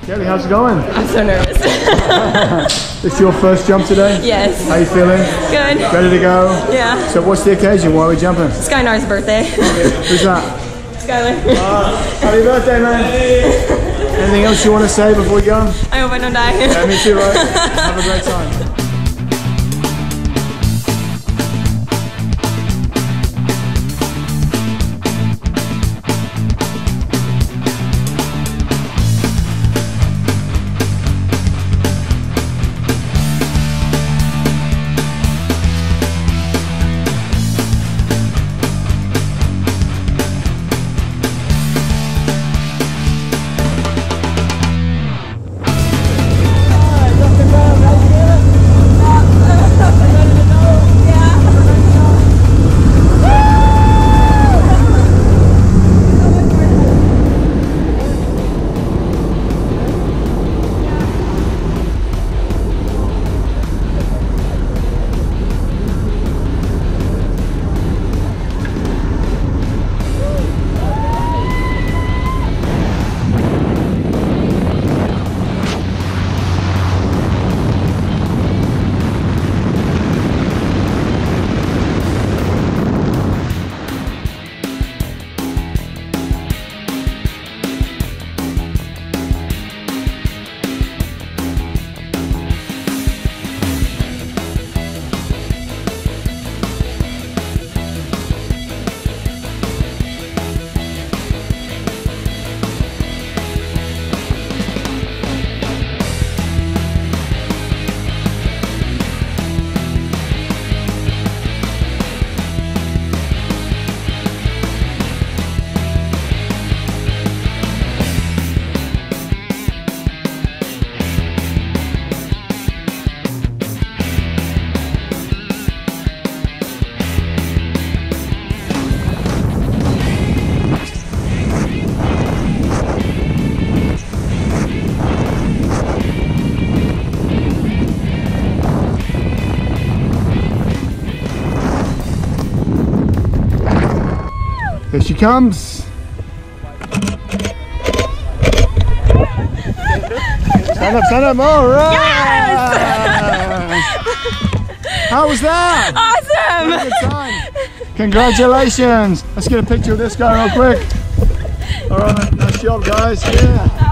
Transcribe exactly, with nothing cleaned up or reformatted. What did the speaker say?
Kelly, how's it going? I'm so nervous. It's your first jump today? Yes. How you feeling? Good. Ready to go? Yeah. So what's the occasion? Why are we jumping? Skynar's birthday. Who's that? Skylar. Uh, happy birthday, man. Anything else you want to say before we go? I hope I don't die. Yeah, me too, right? Have a great time. Here she comes. Stand up, stand up, all right. Yes! How was that? Awesome. Good time. Congratulations. Let's get a picture of this guy real quick. All right, nice job, guys. Yeah.